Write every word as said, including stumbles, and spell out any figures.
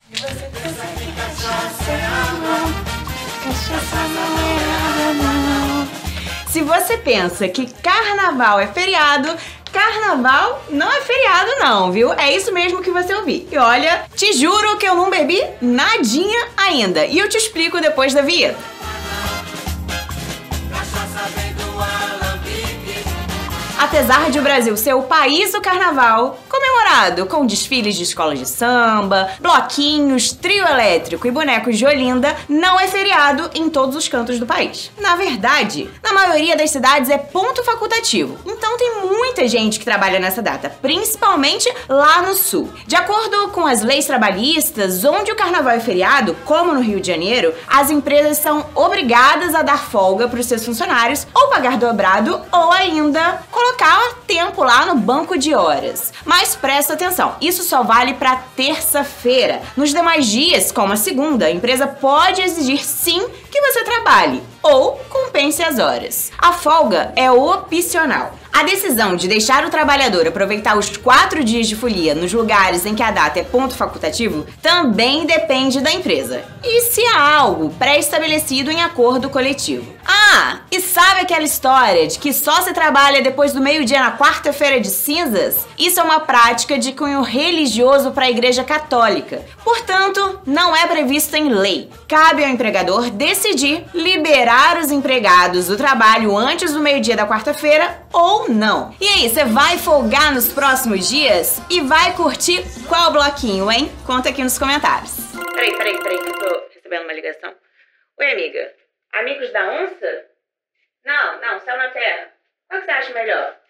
E você pensa que cachaça é amor, cachaça não é nada não. Se você pensa que carnaval é feriado, carnaval não é feriado não, viu? É isso mesmo que você ouviu. E olha, te juro que eu não bebi nadinha ainda. E eu te explico depois da vinheta. Apesar de o Brasil ser o país do carnaval, comemorado com desfiles de escolas de samba, bloquinhos, trio elétrico e bonecos de Olinda, não é feriado em todos os cantos do país. Na verdade, na maioria das cidades é ponto facultativo, então tem muita gente que trabalha nessa data, principalmente lá no sul. De acordo com as leis trabalhistas, onde o carnaval é feriado, como no Rio de Janeiro, as empresas são obrigadas a dar folga para os seus funcionários, ou pagar dobrado, ou ainda colocar tempo lá no banco de horas. Mas presta atenção, isso só vale para terça-feira. Nos demais dias, como a segunda, a empresa pode exigir sim que você trabalhe ou compense as horas. A folga é opcional. A decisão de deixar o trabalhador aproveitar os quatro dias de folia nos lugares em que a data é ponto facultativo também depende da empresa. E se há algo pré-estabelecido em acordo coletivo. Ah, e sabe aquela história de que só se trabalha depois do meio-dia na quarta-feira de cinzas? Isso é uma prática de cunho religioso para a Igreja Católica. Portanto, não é previsto em lei. Cabe ao empregador decidir liberar os empregados do trabalho antes do meio-dia da quarta-feira ou não. E aí, você vai folgar nos próximos dias? E vai curtir qual bloquinho, hein? Conta aqui nos comentários. Peraí, peraí, peraí, que eu tô recebendo uma ligação. Oi, amiga. Amigos da onça? Não, não, céu na terra. Qual que você acha melhor?